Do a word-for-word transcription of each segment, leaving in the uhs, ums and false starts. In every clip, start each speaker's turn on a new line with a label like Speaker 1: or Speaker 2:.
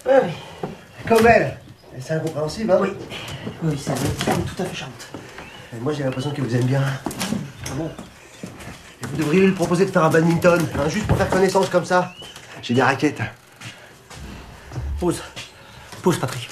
Speaker 1: Ah oui. Comme elle. C'est incompréhensible, hein?
Speaker 2: Oui. Oui, c'est tout à fait charmante.
Speaker 1: Et moi, j'ai l'impression qu'elle vous aime bien.
Speaker 2: Ah bon?
Speaker 1: Et vous devriez lui proposer de faire un badminton, hein, juste pour faire connaissance comme ça. J'ai des raquettes.
Speaker 2: Pause. Pause, Patrick.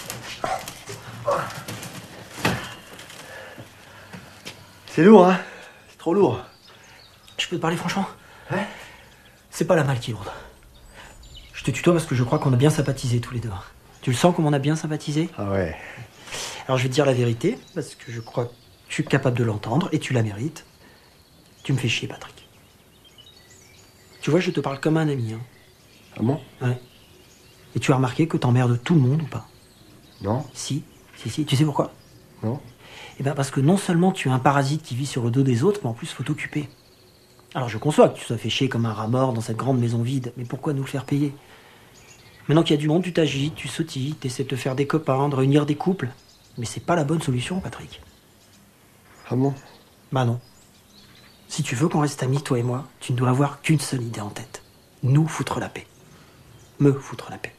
Speaker 1: C'est lourd, hein? C'est trop lourd.
Speaker 2: Je peux te parler franchement?
Speaker 1: Ouais?
Speaker 2: C'est pas la malle qui est lourde. Je te tutoie parce que je crois qu'on a bien sympathisé tous les deux. Tu le sens comme on a bien sympathisé?
Speaker 1: Ah ouais.
Speaker 2: Alors je vais te dire la vérité, parce que je crois que je suis capable de l'entendre, et tu la mérites. Tu me fais chier, Patrick. Tu vois, je te parle comme un ami, hein.
Speaker 1: Ah bon?
Speaker 2: Ouais. Et tu as remarqué que t'emmerdes tout le monde ou pas?
Speaker 1: Non?
Speaker 2: Si, si, si. Tu sais pourquoi?
Speaker 1: Non?
Speaker 2: Eh bien parce que non seulement tu es un parasite qui vit sur le dos des autres, mais en plus faut t'occuper. Alors je conçois que tu sois fait chier comme un rat mort dans cette grande maison vide, mais pourquoi nous le faire payer? Maintenant qu'il y a du monde, tu t'agites, tu sautilles, tu essaies de te faire des copains, de réunir des couples. Mais c'est pas la bonne solution, Patrick.
Speaker 1: Ah bon?
Speaker 2: Bah non. Si tu veux qu'on reste amis, toi et moi, tu ne dois avoir qu'une seule idée en tête. Nous foutre la paix. Me foutre la paix.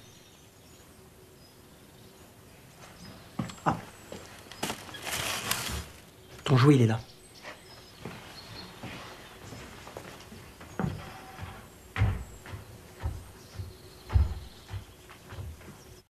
Speaker 2: Ah. Ton jouet, il est là.